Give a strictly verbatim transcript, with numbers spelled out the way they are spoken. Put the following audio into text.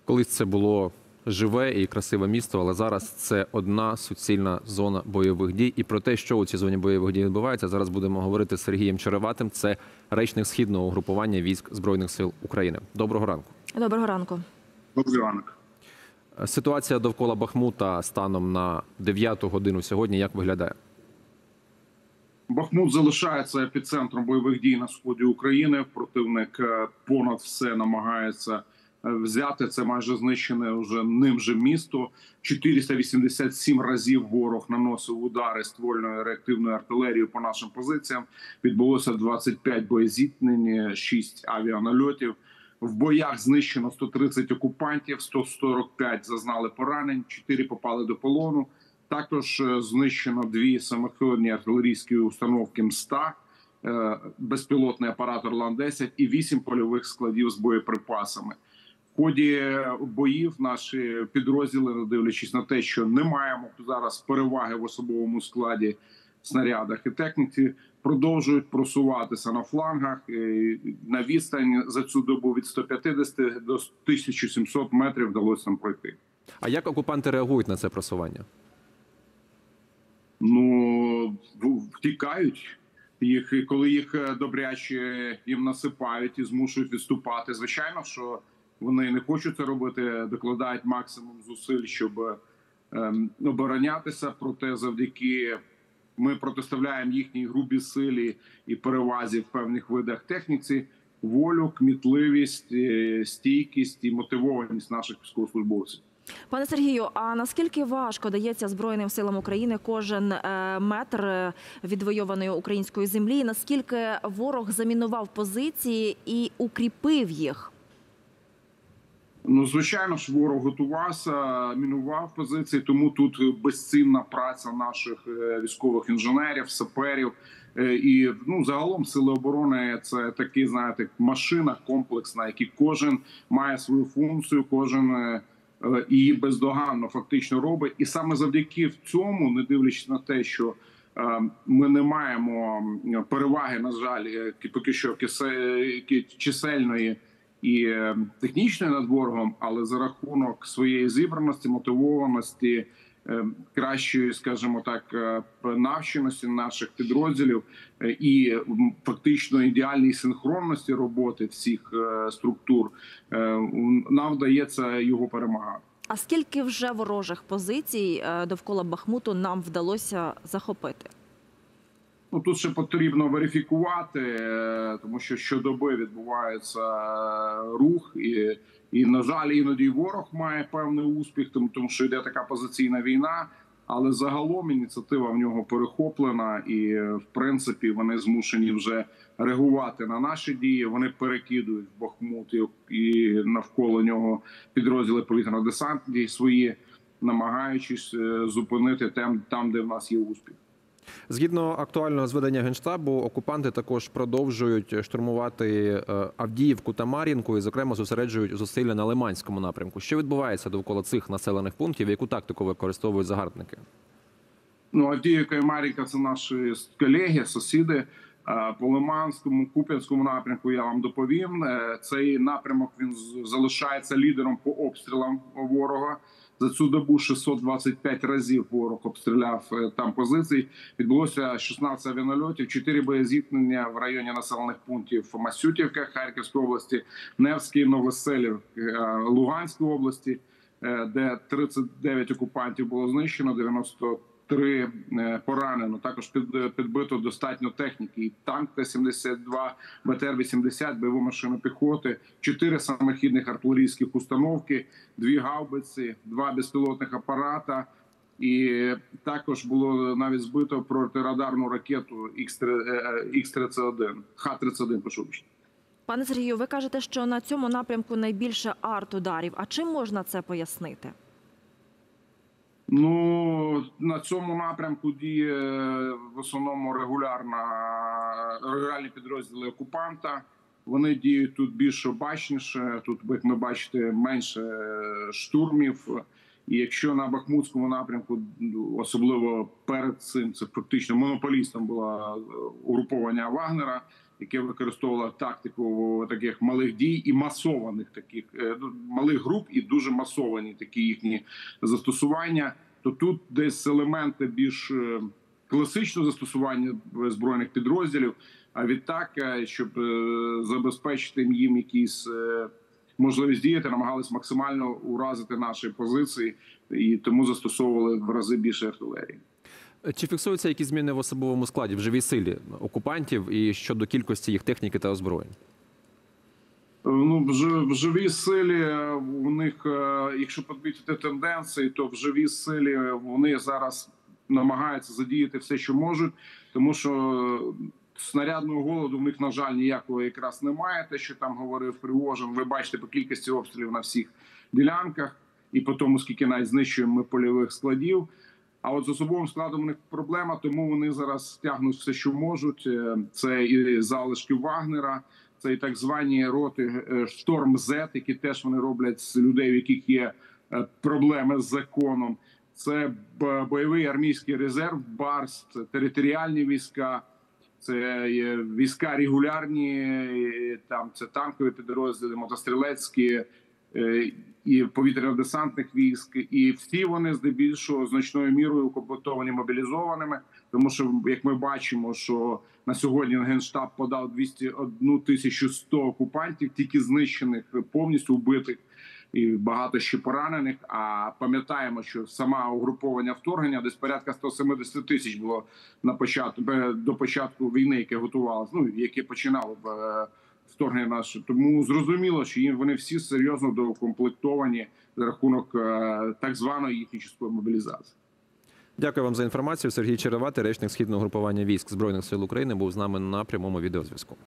Колись це було живе і красиве місто, але зараз це одна суцільна зона бойових дій. І про те, що у цій зоні бойових дій відбувається, зараз будемо говорити з Сергієм Череватим. Це речник Східного угрупування військ Збройних сил України. Доброго ранку. Доброго ранку. Доброго ранку. Ситуація довкола Бахмута станом на дев'яту годину сьогодні як виглядає? Бахмут залишається епіцентром бойових дій на сході України. Противник понад все намагається взяти. Це майже знищене вже ним же місто. чотириста вісімдесят сім разів ворог наносив удари ствольною реактивною артилерією по нашим позиціям. Відбулося двадцять п'ять боєзіткнень, шість авіанальотів. В боях знищено сто тридцять окупантів, сто сорок п'ять зазнали поранень, чотири попали до полону. Також знищено дві самоходні артилерійські установки М сто, безпілотний апарат Орлан десять і вісім польових складів з боєприпасами. В ході боїв наші підрозділи, не дивлячись на те, що не маємо зараз переваги в особовому складі, снарядах і техніці, продовжують просуватися на флангах. На відстань за цю добу від ста п'ятдесяти до тисячі сімсот метрів вдалося нам пройти. А як окупанти реагують на це просування? Ну, втікають. Їх, коли їх добряче їм насипають і змушують відступати, звичайно, що вони не хочуть це робити, докладають максимум зусиль, щоб ем, оборонятися, проте завдяки ми протиставляємо їхній грубій силі і перевазі в певних видах техніці, волю, кмітливість, стійкість і мотивованість наших військовослужбовців. Пане Сергію, а наскільки важко дається Збройним силам України кожен метр відвойованої української землі? Наскільки ворог замінував позиції і укріпив їх? Ну, звичайно ж, ворог готувався, мінував позиції, тому тут безцінна праця наших військових інженерів, саперів. І ну, загалом сили оборони – це такий, знаєте, машина комплексна, який кожен має свою функцію, кожен і бездоганно фактично робить. І саме завдяки цьому, не дивлячись на те, що ми не маємо переваги, на жаль, поки що чисельної і технічної над ворогом, але за рахунок своєї зібраності, мотивованості, кращої, скажімо так, навченості наших підрозділів і фактично ідеальній синхронності роботи всіх структур, нам вдається його перемагати. А скільки вже ворожих позицій довкола Бахмуту нам вдалося захопити? Ну, тут ще потрібно верифікувати, тому що щодоби відбувається рух, і, і на жаль, іноді ворог має певний успіх, тому, тому що йде така позиційна війна, але загалом ініціатива в нього перехоплена, і в принципі вони змушені вже реагувати на наші дії. Вони перекидують в Бахмут і, і навколо нього підрозділи повітряно-десантні свої, намагаючись зупинити там, там, де в нас є успіх. Згідно актуального зведення Генштабу, окупанти також продовжують штурмувати Авдіївку та Мар'їнку і, зокрема, зосереджують зусилля на Лиманському напрямку. Що відбувається довкола цих населених пунктів? Яку тактику використовують загарбники? Ну, Авдіївка і Мар'їнка – це наші колеги, сусіди. По Лиманському, Куп'янському напрямку я вам доповім. Цей напрямок він залишається лідером по обстрілам ворога. За цю добу шістсот двадцять п'ять разів ворог обстріляв там позицій. Відбулося шістнадцять авіанальотів, чотири боєзіткнення в районі населених пунктів Масютівка Харківської області, Невський, Новоселів Луганської області, де тридцять дев'ять окупантів було знищено, дев'яносто три поранено. Також підбито достатньо техніки. І танк Т сімдесят два, Б Т Р вісімдесят, бойову машину піхоти, чотири самохідних артилерійських установки, дві гаубиці, два безпілотних апарата. І також було навіть збито протирадарну ракету Х тридцять один, Х тридцять один, прошу вибачення. Пане Сергію, ви кажете, що на цьому напрямку найбільше арт-ударів. А чим можна це пояснити? Ну, на цьому напрямку діє в основному регулярна, регулярні підрозділи окупанта. Вони діють тут більш обачніше, тут, як ми бачите, менше штурмів. І якщо на Бахмутському напрямку, особливо перед цим, це фактично монополістом було угруповання Вагнера, яке використовувало тактику таких малих дій і масованих таких малих груп, і дуже масовані такі їхні застосування. То тут десь елементи більш класичного застосування збройних підрозділів. А відтак, щоб забезпечити їм якісь можливість діяти, намагалися максимально уразити наші позиції, і тому застосовували в рази більше артилерії. Чи фіксуються якісь зміни в особовому складі, в живій силі окупантів і щодо кількості їх техніки та озброєнь? Ну, в живій силі у них, якщо подивитися тенденції, то в живій силі вони зараз намагаються задіяти все, що можуть, тому що снарядного голоду в них, на жаль, ніякого якраз немає. Те, що там говорив Пригожин, ви бачите по кількості обстрілів на всіх ділянках і по тому, скільки навіть знищуємо ми польових складів. А от з особовим складом у них проблема, тому вони зараз стягнуть все, що можуть. Це і залишки Вагнера, це і так звані роти Шторм-Зет, які теж вони роблять з людей, у яких є проблеми з законом. Це бойовий армійський резерв, Барс, це територіальні війська, це війська регулярні, там це танкові підрозділи, мотострілецькі і повітряно-десантних військ. І всі вони здебільшого значною мірою укомплектовані мобілізованими, тому що, як ми бачимо, що на сьогодні Генштаб подав двісті одну тисячу сто окупантів, тільки знищених, повністю вбитих, і багато ще поранених. А пам'ятаємо, що сама угруповання вторгнення десь порядка сто сімдесят тисяч було на початку до початку війни, яке готувалося, ну яке починало б вторгнення наше. Тому зрозуміло, що їм вони всі серйозно доукомплектовані за рахунок так званої їхньої часткової мобілізації. Дякую вам за інформацію. Сергій Череватий, речник Східного групування військ Збройних сил України, був з нами на прямому відеозв'язку.